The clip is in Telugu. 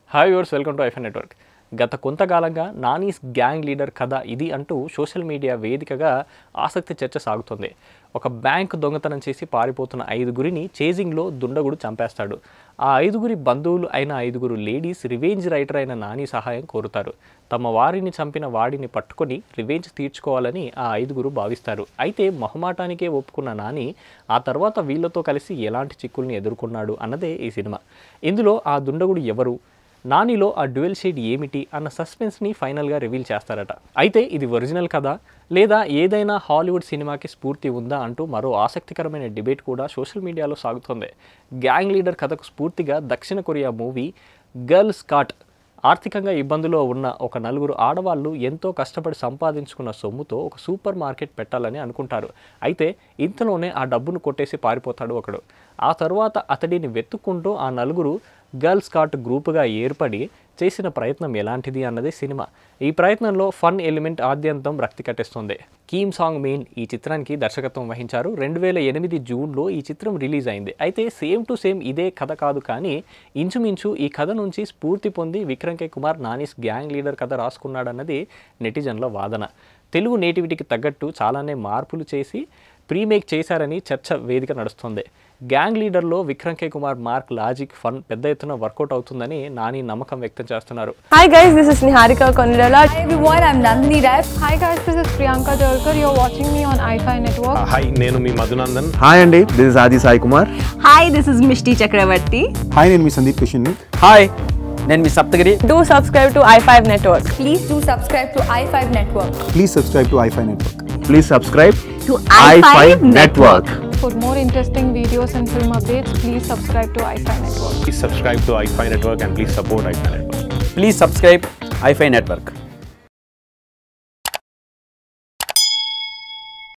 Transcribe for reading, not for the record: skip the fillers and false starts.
Hi viewers, welcome to iFi network. గత కొంతకాలంగా నానీస్ గ్యాంగ్ లీడర్ కథ ఇది అంటూ సోషల్ మీడియా వేదికగా ఆసక్తి చర్చ సాగుతుంది. ఒక బ్యాంక్ దొంగతనం చేసి పారిపోతున్న 5గురిని చేజింగ్లో దుండగుడు చంపేస్తాడు. ఆ 5గురి బంధువులు అయిన 5గురు లేడీస్ రివెంజ్ రైటర్ అయిన నాని సహాయం కోరుతారు. తమ వారిని చంపిన వాడిని పట్టుకొని రివెంజ్ తీర్చుకోవాలని ఆ 5గురు భావిస్తారు. అయితే మొహమాటానికే ఒప్పుకున్న నాని ఆ తర్వాత వీళ్ళతో కలిసి ఎలాంటి చిక్కుల్ని ఎదుర్కొన్నాడు అన్నదే ఈ సినిమా. ఇందులో ఆ దుండగుడు ఎవరు, నానిలో ఆ డ్యూయల్ షేడ్ ఏమిటి అన్న సస్పెన్స్ని ఫైనల్గా రివీల్ చేస్తారట. అయితే ఇది ఒరిజినల్ కథ లేదా ఏదైనా హాలీవుడ్ సినిమాకి స్ఫూర్తి ఉందా అంటూ మరో ఆసక్తికరమైన డిబేట్ కూడా సోషల్ మీడియాలో సాగుతోంది. గ్యాంగ్ లీడర్ కథకు స్ఫూర్తిగా దక్షిణ కొరియా మూవీ గర్ల్ స్కాట్ ఆర్థికంగా ఇబ్బందులో ఉన్న ఒక 4 ఆడవాళ్ళు ఎంతో కష్టపడి సంపాదించుకున్న సొమ్ముతో ఒక సూపర్ మార్కెట్ పెట్టాలని అనుకుంటారు. అయితే ఇంతలోనే ఆ డబ్బును కొట్టేసి పారిపోతాడు ఒకడు. ఆ తర్వాత అతడిని వెతుక్కుంటూ ఆ 4 గర్ల్ స్కాట్ గ్రూపుగా ఏర్పడి చేసిన ప్రయత్నం ఎలాంటిది అన్నది సినిమా. ఈ ప్రయత్నంలో ఫన్ ఎలిమెంట్ ఆద్యంతం రక్తి కట్టేస్తుంది. కీమ్ సాంగ్ మెయిన్ ఈ చిత్రానికి దర్శకత్వం వహించారు. 2008 జూన్లో ఈ చిత్రం రిలీజ్ అయింది. అయితే సేమ్ టు సేమ్ ఇదే కథ కాదు, కానీ ఇంచుమించు ఈ కథ నుంచి స్ఫూర్తి పొంది Vikram K Kumar Nani's gang leader కథ రాసుకున్నాడన్నది నెటిజన్ల వాదన. తెలుగు నేటివిటీకి తగ్గట్టు చాలానే మార్పులు చేసి ప్రీమేక్ చేశారని చర్చ వేదిక నడుస్తుంది. గ్యాంగ్ లీడర్లో Vikram K Kumar mark logic fun పెద్ద ఎత్తున వర్కౌట్ అవుతుందని నాని నమ్మకం వ్యక్తం చేస్తున్నారు. Hi guys, this is Niharika Konirala. Hi everyone, I'm Nandini Rai. Hi guys, this is Priyanka Jalkar. You're watching me on iFi Network. Hi, నేను మీ మధునందన్. హాయ్ అండి, this is Aadi Sai Kumar. Hi, this is Mishti Chakravarti. Hi, నేను మీ సందీప్ కిషన్. హాయ్, నేను మీ Saptagiri. Do subscribe to iFi Network. Please do subscribe to i5 Network. Please subscribe to iFi network. Please subscribe To i5 Network. For more interesting videos and film updates, please subscribe to iFi Network. Please subscribe to iFi Network and please support iFi Network. Please subscribe iFi network.